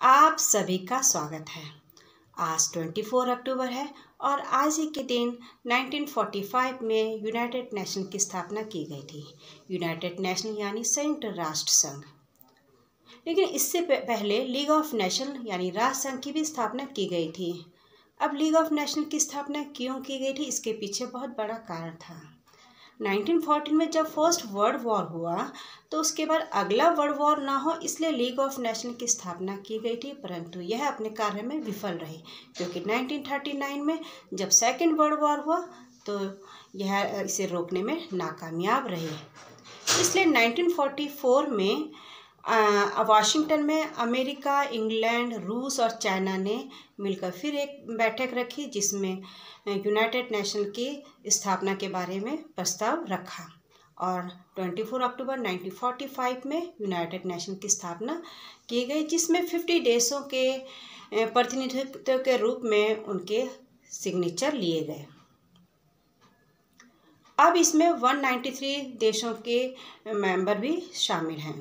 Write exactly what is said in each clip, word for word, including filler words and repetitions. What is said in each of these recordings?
आप सभी का स्वागत है। आज चौबीस अक्टूबर है और आज ही के दिन उन्नीस सौ पैंतालीस में यूनाइटेड नेशन की स्थापना की गई थी। यूनाइटेड नेशन यानी संयुक्त राष्ट्र संघ। लेकिन इससे पहले लीग ऑफ नेशन यानी राष्ट्र संघ की भी स्थापना की गई थी। अब लीग ऑफ नेशन की स्थापना क्यों की गई थी, इसके पीछे बहुत बड़ा कारण था। उन्नीस सौ चौदह में जब फर्स्ट वर्ल्ड वॉर हुआ तो उसके बाद अगला वर्ल्ड वॉर ना हो इसलिए लीग ऑफ नेशन की स्थापना की गई थी, परंतु यह अपने कार्य में विफल रही क्योंकि उन्नीस सौ उनतालीस में जब सेकेंड वर्ल्ड वॉर हुआ तो यह इसे रोकने में नाकामयाब रही। इसलिए उन्नीस सौ चौवालीस में वाशिंगटन में अमेरिका, इंग्लैंड, रूस और चाइना ने मिलकर फिर एक बैठक रखी जिसमें यूनाइटेड नेशन की स्थापना के बारे में प्रस्ताव रखा और चौबीस अक्टूबर उन्नीस सौ पैंतालीस में यूनाइटेड नेशन की स्थापना की गई, जिसमें पचास देशों के प्रतिनिधित्व के रूप में उनके सिग्नेचर लिए गए। अब इसमें एक सौ तिरानवे देशों के मेंबर भी शामिल हैं।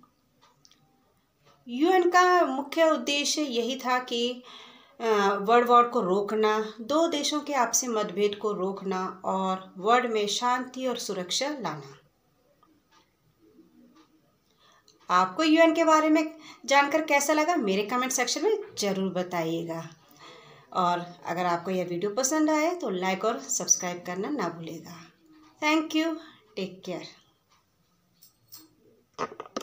यूएन का मुख्य उद्देश्य यही था कि वर्ल्ड वॉर को रोकना, दो देशों के आपसी मतभेद को रोकना और वर्ल्ड में शांति और सुरक्षा लाना। आपको यूएन के बारे में जानकर कैसा लगा मेरे कमेंट सेक्शन में ज़रूर बताइएगा। और अगर आपको यह वीडियो पसंद आए तो लाइक और सब्सक्राइब करना ना भूलिएगा। Thank you, take care.